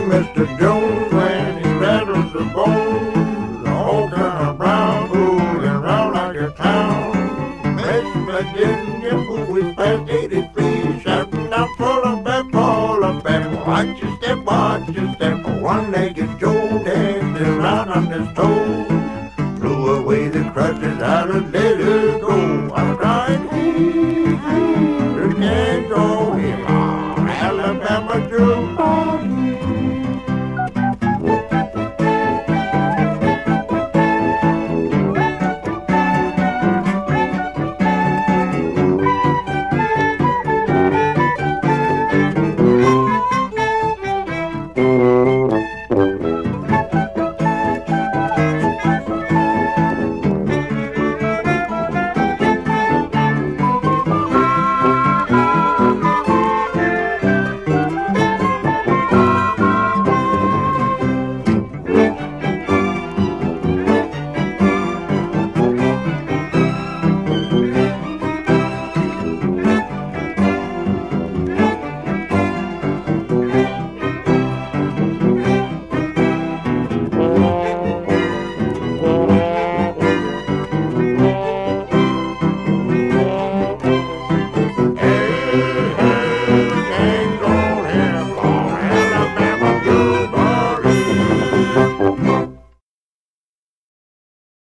Mr. Jones when he rattles the bones. All kind of brown fooling round like a town. West Virginia, who is past 83, shouting out full of pep, watch your step, one-legged Joe dancing round on his toes. Blew away the crutches out and let her go. I'm crying, you can't go him on Alabama Joe.